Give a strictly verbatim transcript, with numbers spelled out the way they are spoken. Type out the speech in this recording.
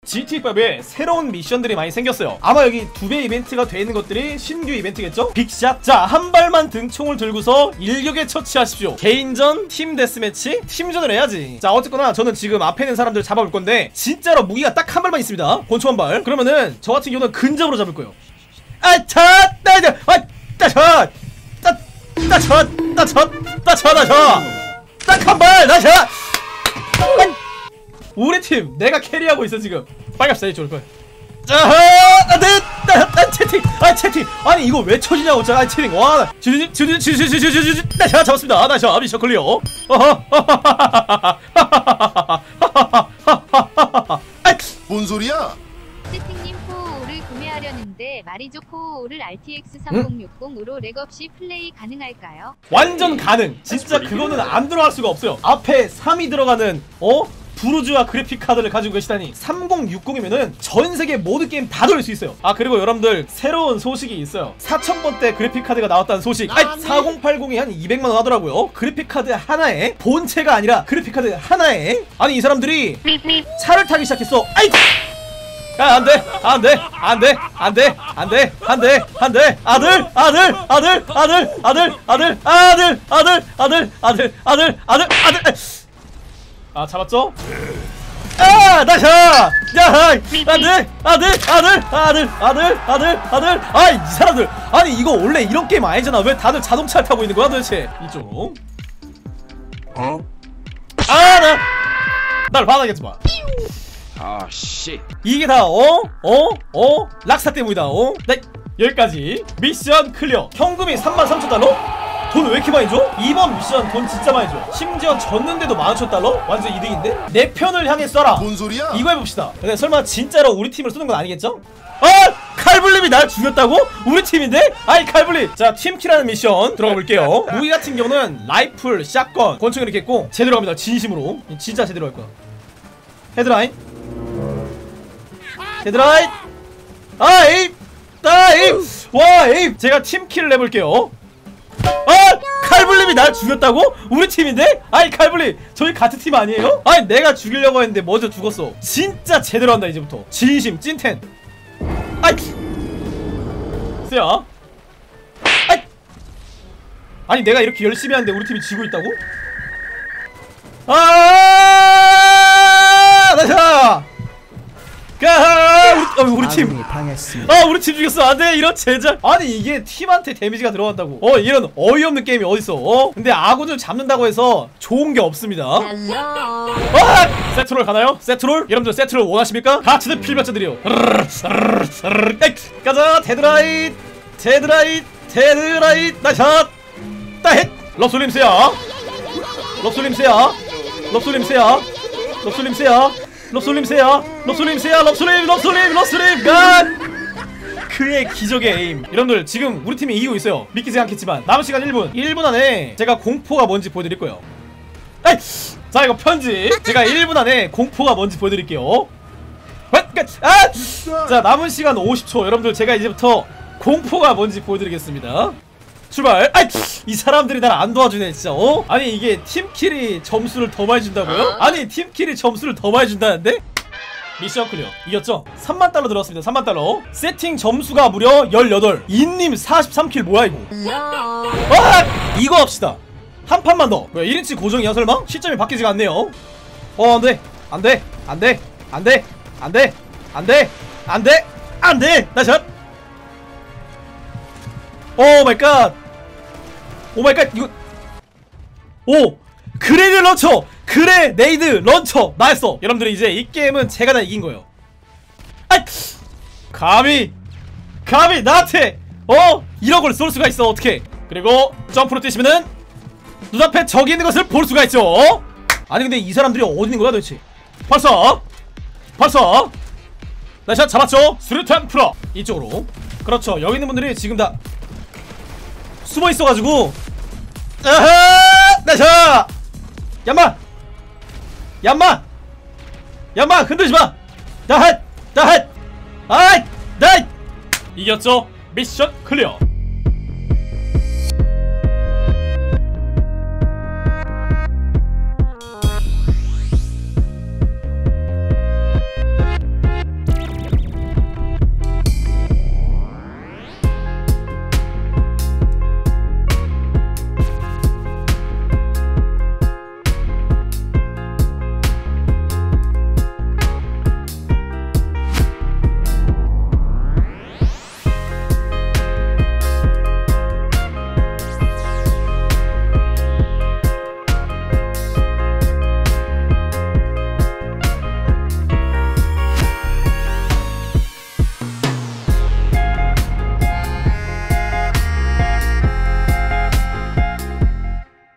지티오에 새로운 미션들이 많이 생겼어요. 아마 여기 두 배 이벤트가 돼 있는 것들이 신규 이벤트겠죠? 빅샷. 자, 한 발만 등총을 들고서 일격에 처치하십시오. 개인전, 팀 데스매치, 팀전을 해야지. 자, 어쨌거나 저는 지금 앞에 있는 사람들 잡아볼 건데 진짜로 무기가 딱 한 발만 있습니다. 권총 한 발. 그러면은 저 같은 경우는 근접으로 잡을 거예요. 아, 차! 따! 아, 따! 차! 따! 따! 차! 따! 차! 따! 차! 따! 차! 딱 한 발! 나 차! 우리 팀 내가 캐리하고 있어 지금. 빨갑시다. 이쪽으로 빨리. 자하! 안돼! 나 채팅! 아 채팅! 아니 이거 왜 쳐지냐고. 자, 아 채팅. 와! 주주님 주주님 주주주주주주 나 자 잡았습니다. 나 자 미션 클리어. 어허. 뭔 소리야? 채팅님 포오를 구매하려는데 말이죠. 포오를 알티엑스 삼공육공으로 렉 없이 플레이 가능할까요? 완전 가능. 진짜 그거는 안 들어갈 수가 없어요. 앞에 삼이 들어가는 어? 부르주아 그래픽 카드를 가지고 계시다니. 삼공육공이면은 전세계 모든 게임 다 돌릴 수 있어요. 아, 그리고 여러분들 새로운 소식이 있어요. 사천 번대 그래픽 카드가 나왔다는 소식. 아이, 사공팔공이 한 이백만 원 하더라고요. 그래픽 카드 하나에, 본체가 아니라 그래픽 카드 하나에. 아니 이 사람들이 차를 타기 시작했어. 아이! 야, 안 돼! 안 돼! 안 돼! 안 돼! 안 돼! 안 돼! 안 돼! 아들! 아들! 아들! 아들! 아들! 아들! 아들! 아들! 아들! 아들! 아들! 아들! 아들! 아, 잡았죠? 아! 나샤! 야! 안돼! 아들! 아들! 아들! 아들! 아들! 아들! 아, 이 사람들! 아니 이거 원래 이런 게임 아니잖아. 왜 다들 자동차를 타고 있는 거야 도대체? 이쪽으로. 어? 아, 나! 날 반하겠지 마. 아, 씨. 이게 다 어? 어? 어? 락사 때문이다. 어? 네. 여기까지 미션 클리어. 현금이 삼만 삼천 달러? 돈 왜 이렇게 많이 줘? 이번 미션 돈 진짜 많이 줘. 심지어 졌는데도 만 오천 달러? 완전 이득인데? 내 편을 향해 써라. 뭔 소리야? 이거 해봅시다. 근데 설마 진짜로 우리 팀을 쏘는 건 아니겠죠? 아! 칼블림이 날 죽였다고? 우리 팀인데? 아이 칼블림. 자, 팀키라는 미션 들어가 볼게요. 무기 같은 경우는 라이플, 샷건, 권총 이렇게 있고 제대로 갑니다. 진심으로. 진짜 제대로 할 거야. 헤드라인. 헤드라인. 아, 에임. 아, 에임. 와, 에임. 제가 팀킬을 해볼게요. 아! 칼블림이 날 죽였다고? 우리 팀인데? 아이 칼블림, 저희 같은 팀 아니에요? 아니 내가 죽이려고 했는데 먼저 죽었어. 진짜 제대로 한다 이제부터. 진심 찐텐. 아이 쎄야. 아이 아니 내가 이렇게 열심히 하는데 우리 팀이 지고 있다고? 아! 나샤! 가! 우리, 어, 우리 팀. 아, 우리 팀 죽였어. 안돼. 이런 제작. 아니 이게 팀한테 데미지가 들어간다고. 어, 이런 어이없는 게임이 어딨어. 어? 근데 아군을 잡는다고 해서 좋은 게 없습니다. 아! 세트롤 가나요? 세트롤? 여러분들 세트롤 원하십니까? 같이들 필멸자들이요. 가자. 데드라이트. 데드라이트. 데드라이트. 나샷. 따헷. 럽솔림스야. 럽솔림스야. 럽솔림스야. 럽솔림스야. 럽솔림세야. 럽솔림세야. 럽솔림. 럽솔림. 럽솔림. 간! 그의 기적의 에임. 여러분들 지금 우리 팀이 이기고 있어요. 믿기지 않겠지만 남은 시간 일 분. 일 분 안에 제가 공포가 뭔지 보여드릴 거예요. 에이! 자, 이거 편지. 제가 일 분 안에 공포가 뭔지 보여드릴게요. 아! 자, 남은 시간 오십 초. 여러분들 제가 이제부터 공포가 뭔지 보여드리겠습니다. 출발. 아이, 이 사람들이 날 안 도와주네 진짜. 어? 아니 이게 팀킬이 점수를 더 많이 준다고요? 아니 팀킬이 점수를 더 많이 준다는데? 미션 클리어. 이겼죠? 삼만 달러 들어왔습니다. 삼만 달러. 세팅 점수가 무려 열여덟. 인님 사십삼 킬 뭐야 이거? 아! 이거 합시다. 한 판만 더. 왜 일 인치 고정이야 설마? 시점이 바뀌지가 않네요. 어, 안돼. 안돼. 안돼. 안돼. 안돼. 안돼. 안돼. 안돼. 나 샷. 오 마이 갓. 오 마이 갓. 이거 오 그레이드 런처. 그레네이드 런처 나였어. 여러분들 이제 이 게임은 제가 다 이긴 거예요. 아! 감히 감히 나한테 어? 이런 걸 쏠 수가 있어. 어떻게? 그리고 점프로 뛰시면은 눈앞에 적이 있는 것을 볼 수가 있죠. 어? 아니 근데 이 사람들이 어디 있는 거야 도대체? 벌써 벌써 나샷 잡았죠? 수류탄 풀어. 이쪽으로. 그렇죠. 여기 있는 분들이 지금 다 숨어 있어가지고. 아하! 나샤! 얌마! 얌마! 얌마! 흔들지마! 나핫! 나핫! 아이! 나잇! 이겼죠? 미션 클리어.